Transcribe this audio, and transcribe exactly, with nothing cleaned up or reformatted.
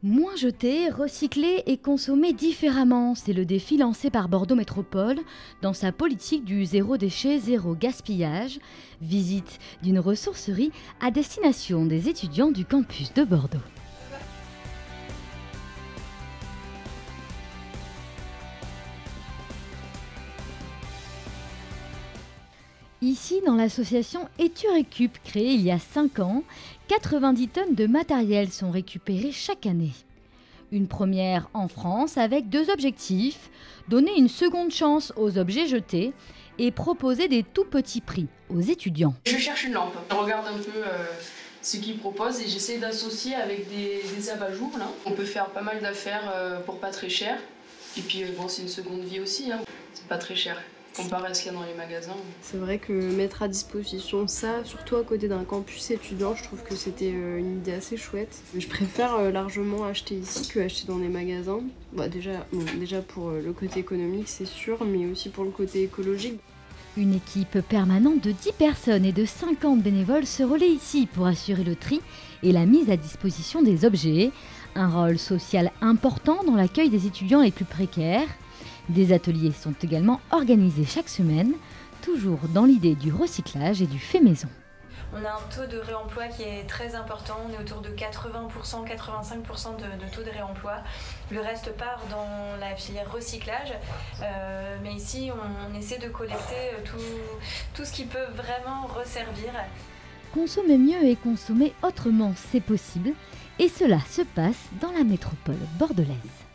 Moins jeter, recycler et consommer différemment, c'est le défi lancé par Bordeaux Métropole dans sa politique du zéro déchet, zéro gaspillage. Visite d'une ressourcerie à destination des étudiants du campus de Bordeaux. Ici, dans l'association Eturecup, créée il y a cinq ans, quatre-vingt-dix tonnes de matériel sont récupérées chaque année. Une première en France avec deux objectifs, donner une seconde chance aux objets jetés et proposer des tout petits prix aux étudiants. Je cherche une lampe, je regarde un peu euh, ce qu'ils proposent et j'essaie d'associer avec des, des abat-jours. Là. On peut faire pas mal d'affaires euh, pour pas très cher. Et puis euh, bon, c'est une seconde vie aussi, hein. C'est pas très cher. Comparé à ce qu'il y a dans les magasins. C'est vrai que mettre à disposition ça, surtout à côté d'un campus étudiant, je trouve que c'était une idée assez chouette. Je préfère largement acheter ici que acheter dans des magasins. Bah déjà, bon, déjà pour le côté économique c'est sûr, mais aussi pour le côté écologique. Une équipe permanente de dix personnes et de cinquante bénévoles se relaie ici pour assurer le tri et la mise à disposition des objets. Un rôle social important dans l'accueil des étudiants les plus précaires. Des ateliers sont également organisés chaque semaine, toujours dans l'idée du recyclage et du fait maison. On a un taux de réemploi qui est très important, on est autour de quatre-vingts pour cent, quatre-vingt-cinq pour cent de, de taux de réemploi. Le reste part dans la filière recyclage, euh, mais ici on, on essaie de collecter tout, tout ce qui peut vraiment resservir. Consommer mieux et consommer autrement, c'est possible, et cela se passe dans la métropole bordelaise.